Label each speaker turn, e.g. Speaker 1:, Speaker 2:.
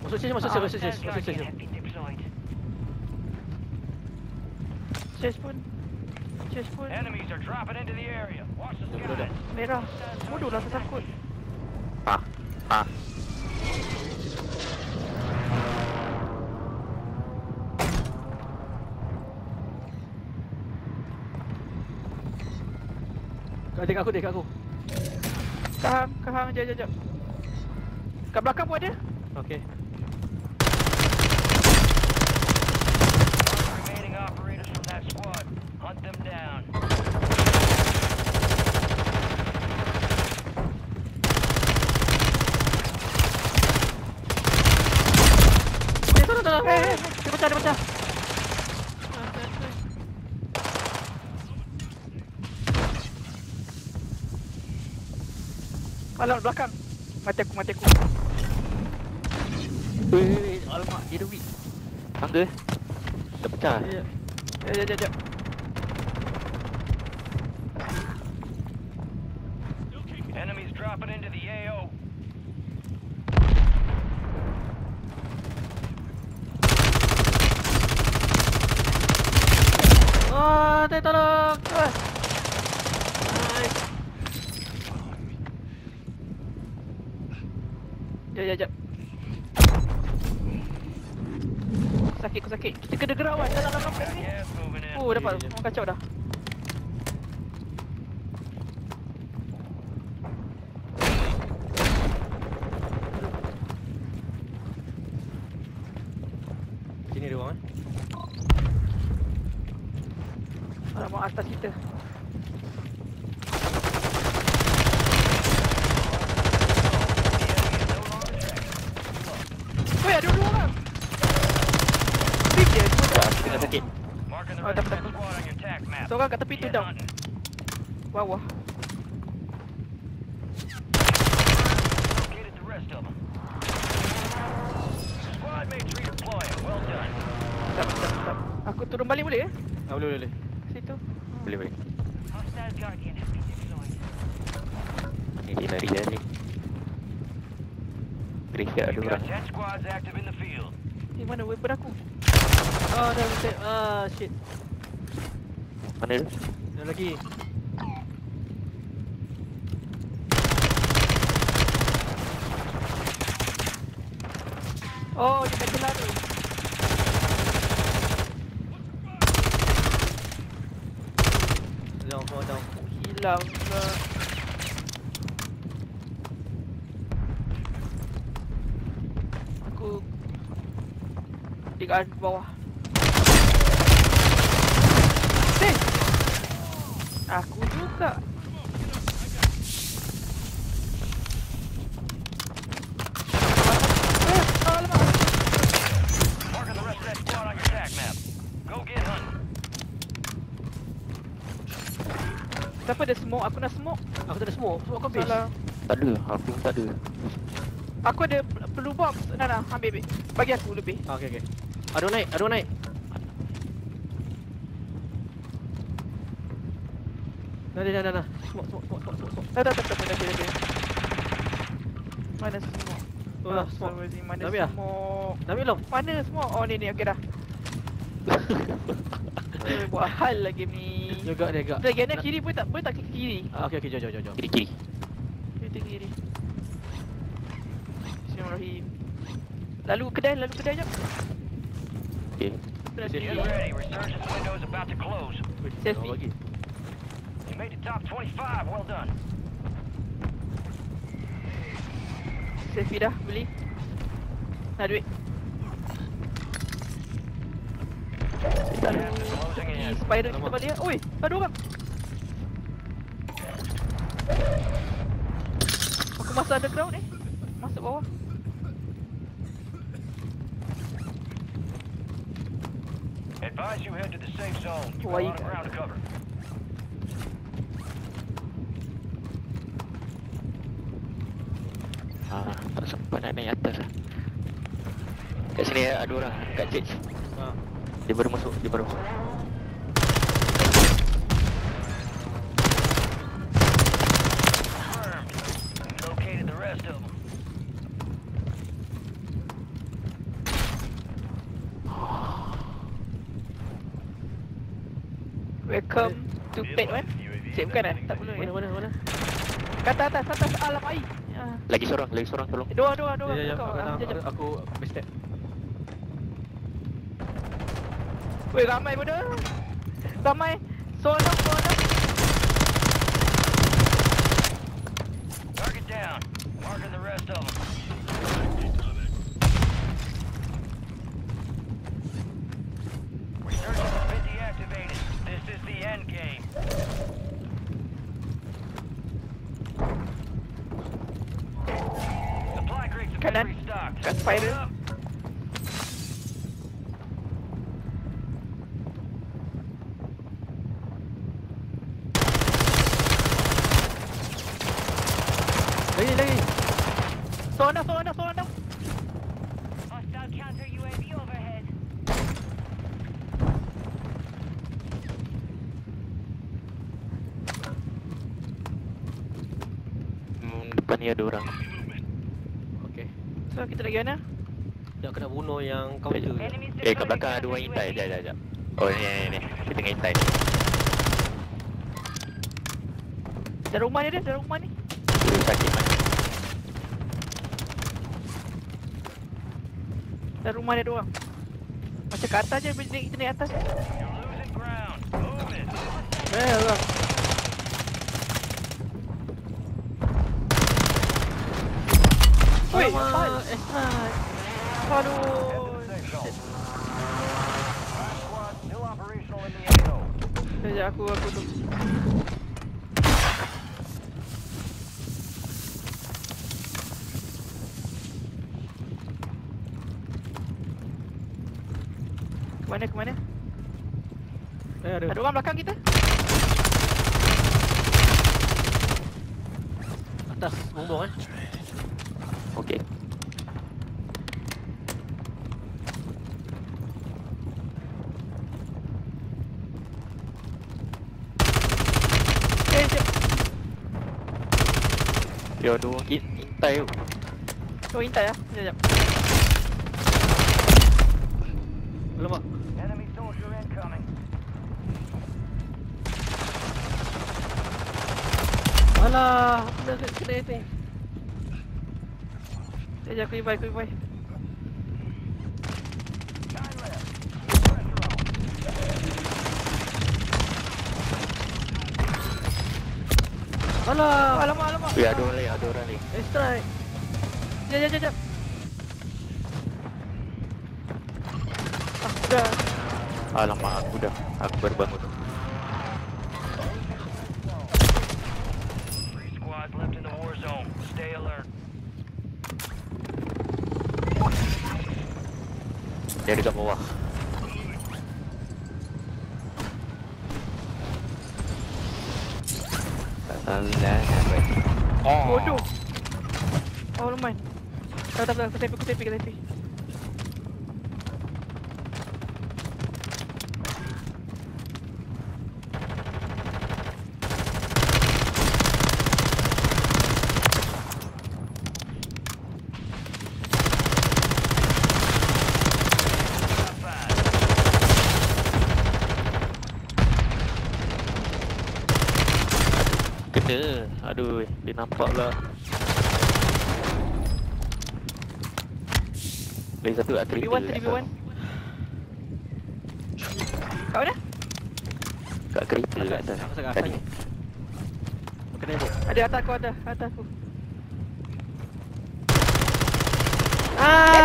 Speaker 1: Masuk chase, masuk chase.
Speaker 2: Chase pun.
Speaker 3: Enemies are dropping into the area. Watch the skies.
Speaker 2: Merah. Bodoh lah, saya takut.
Speaker 1: Kau dekat aku.
Speaker 2: Kahang, jap. Kat belakang pun ada.
Speaker 1: Okey.
Speaker 3: Remaining operators from that squad. Hunt them down.
Speaker 1: Tolong. Dia pecah.
Speaker 2: Alam belakang. Mati aku.
Speaker 1: Weh, alamak, dia dah weak. Tangga. Dah pecah.
Speaker 2: Jap.
Speaker 3: Enemies dropping into the AO.
Speaker 1: Tolong.
Speaker 2: Jap. Aku sakit. Kita kena gerak awak dalam kamera ni.
Speaker 3: Gas moving in.
Speaker 2: Oh, dapat. Orang kacau dah.
Speaker 1: Sini ada orang.
Speaker 2: Alamak, atas kita. Weh, ada dua orang. Big dia, dua orang.
Speaker 1: Tengah sakit.
Speaker 3: Marking the
Speaker 2: Oh,
Speaker 3: rest of
Speaker 2: dapat.
Speaker 3: that squad on your attack map.
Speaker 2: Seorang kat tepi tu
Speaker 3: Get
Speaker 2: down.
Speaker 3: hunting.
Speaker 2: Bawah.
Speaker 3: Located the rest of them. Squad mates redeploying. Well done.
Speaker 2: Stop. Aku turun balik boleh?
Speaker 1: Boleh.
Speaker 2: Situ.
Speaker 1: Boleh.
Speaker 3: Hostile Guardian has been deployed.
Speaker 1: Ni dia lari dah. Gereja ada
Speaker 3: You've
Speaker 1: orang.
Speaker 3: got 10 squads active in the field.
Speaker 2: Mana weapon aku?
Speaker 1: Oh, dah mesti. Shit.
Speaker 4: Mana tu?
Speaker 1: Ada lagi.
Speaker 2: Oh, dia kat celah tu.
Speaker 1: Down.
Speaker 2: Hilang pula. Aku dekat bawah. Aku juga. Alamak.
Speaker 3: Marking the rest of that squad on your attack map. Go get hunting.
Speaker 2: Siapa ada smoke? Aku nak smoke.
Speaker 1: Aku tak ada smoke. Smoke kau habis.
Speaker 2: Salah.
Speaker 4: Tak ada, aku tak ada.
Speaker 2: Aku ada perlu box. Nah, ambil. Bagi aku lebih.
Speaker 1: Okey. Ada orang naik. Dah. Smoke.
Speaker 2: Tak. Mana smoke?
Speaker 1: Oh, smoke.
Speaker 2: Mana
Speaker 1: Dah habis dah?
Speaker 2: smoke?
Speaker 1: Dah ambil belum?
Speaker 2: Mana smoke? Oh, ni okey dah. Buat hal lah game ni.
Speaker 1: Juga dia agak.
Speaker 2: Lagi ada kiri boleh tak klik kiri?
Speaker 1: Okey, jom.
Speaker 4: Kiri-kiri.
Speaker 2: Kita kiri. Bismillahirrahmanirrahim. Lalu kedai jap.
Speaker 4: Okay.
Speaker 2: Benar
Speaker 1: Sini.
Speaker 2: kiri.
Speaker 3: Get ready. Resurgence window is about to close.
Speaker 2: Safety.
Speaker 1: Lagi.
Speaker 3: You made the top 25. Well done.
Speaker 2: Safety dah beli. Nak duit.
Speaker 3: Gas is closing
Speaker 2: Ni
Speaker 3: in.
Speaker 2: spider kita balik. Oi, ada orang. Aku masuk underground ni. Masuk bawah.
Speaker 3: Advise you head to the safe zone. You've got a
Speaker 2: Why
Speaker 3: lot
Speaker 2: you-
Speaker 3: of ground to cover.
Speaker 4: Tak sempat nak naik atas lah. Kat sini ada orang, kat church. Dia baru masuk.
Speaker 3: Confirmed. Located the rest of them.
Speaker 2: Welcome to pet one. Cik bukan eh? Tak perlu
Speaker 5: Mana
Speaker 2: eh?
Speaker 5: mana mana?
Speaker 2: Kata atas alam air.
Speaker 4: Lagi seorang tolong.
Speaker 2: Dua.
Speaker 5: Ya,
Speaker 2: Kau, jap.
Speaker 5: aku backstep.
Speaker 2: Weh, ramai bodoh. Ramai. Sonok.
Speaker 3: Target down. Marking the rest of them. Resurgence has been deactivated. This is the end game. Supply crates have been
Speaker 2: Kanan.
Speaker 3: restocked.
Speaker 2: Kat spider.
Speaker 3: Up.
Speaker 5: Lagi.
Speaker 2: Sonok.
Speaker 6: Hostile counter UAV overhead.
Speaker 4: Depan ni ada orang.
Speaker 5: Okey.
Speaker 2: So, kita lagi mana?
Speaker 5: Nak kena bunuh yang counter.
Speaker 6: Enemies
Speaker 4: Kat belakang ada orang intai. Jap. Oh ni. Dia tengah intai.
Speaker 2: Dalam rumah ni.
Speaker 4: Dia sakit man.
Speaker 2: Dalam rumah dia ada orang. Macam kat atas je, kita naik atas.
Speaker 3: You're losing ground. Move it.
Speaker 5: Orang.
Speaker 2: Weh,
Speaker 5: Alamak,
Speaker 2: apaan? Aduh.
Speaker 3: Safe zone. Last squad still operational in the AO.
Speaker 2: Sekejap aku tu. Ke mana?
Speaker 5: Ada.
Speaker 2: Ada orang belakang kita?
Speaker 5: Atas bumbung
Speaker 4: Okey.
Speaker 2: Jap.
Speaker 4: Dia ada orang intai tu.
Speaker 2: Kau intai lah. Sekejap.
Speaker 5: Alamak.
Speaker 3: Enemy soldier incoming.
Speaker 5: Alah, dah kena ni.
Speaker 2: Sekejap aku revive.
Speaker 3: Time left. Pressure on.
Speaker 5: Alah.
Speaker 2: Alamak.
Speaker 4: Ya, ada orang ni.
Speaker 5: Strike.
Speaker 2: Jap. Dah.
Speaker 4: Alamak, aku baru bangun.
Speaker 3: 3 squads left in the war zone. Stay alert.
Speaker 4: Dia dekat bawah. Tak salah.
Speaker 2: Bodoh. Oh, lumayan. Tak. Aku tepi.
Speaker 4: Kena. Aduh, dia nampak lah. Lagi satu kat kereta.
Speaker 2: 3v1. Kau dah?
Speaker 4: Kat kereta kat atas.
Speaker 5: Aku sangat
Speaker 4: Tadi.
Speaker 5: atas. Kena ni.
Speaker 2: Ada atas aku.
Speaker 5: Ah!